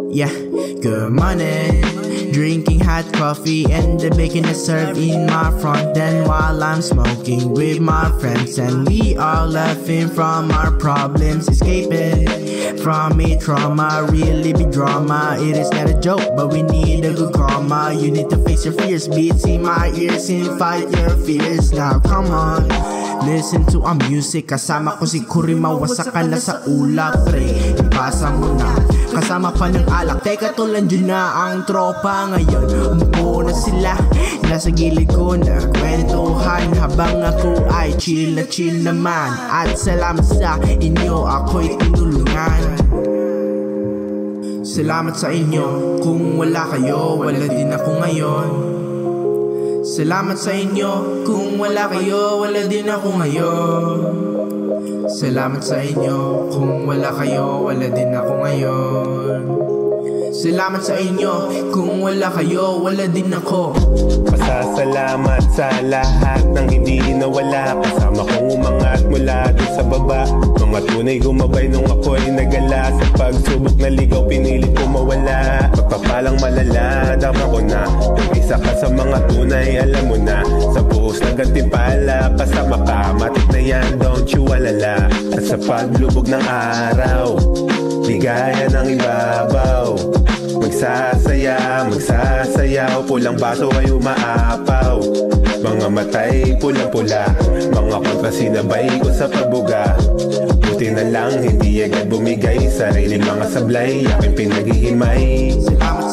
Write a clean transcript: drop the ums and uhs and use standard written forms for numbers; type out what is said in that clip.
Yeah, good morning. Drinking hot coffee and the bacon is served in my front. Then while I'm smoking with my friends, and we are laughing from our problems, escaping from a trauma, really big drama. It is not a joke, but we need a good karma. You need to face your fears, beats in my ears and fight your fears. Now come on, listen to our music. Kasama ko si Kurima, wasak ka na sa ulap, pre. Ipasa mo na, kasama pa ng alak. Teka, tulan dyan na ang tropa ngayon. Umupo na sila, nasa gilid ko na kwentuhan, habang ako ay chill na chill naman. At salamat sa inyo, ako'y tinulungan. Salamat sa inyo, kung wala kayo, wala din ako ngayon. Salamat sa inyo, kung wala kayo, wala din ako ngayon. Salamat sa inyo, kung wala kayo, wala din ako ngayon. Salamat sa inyo, kung wala kayo, wala din ako. Pasasalamat sa lahat ng hindi nawala. Kasama kong umangat mula dun sa baba. Mga tunay gumabay nung ako'y nagala. Sa pagsubok na ligaw, pinilit ko mawala. Pagpapalang malala, dama ko na. Kung isa ka sa mga tunay, alam mo na. Sa buhos na gantimpala, kasama ka. Matik na yan, don't you alala. At sa paglubog ng araw, ligaya ng ibabaw. Magsasayaw, pulang baso ay umaapaw. Mga matay pulang-pula, mga kontra sinabay ko sa pagbuga. Buti na lang hindi agad bumigay, sarili mga sablay, aking pinaghihimay. Salamat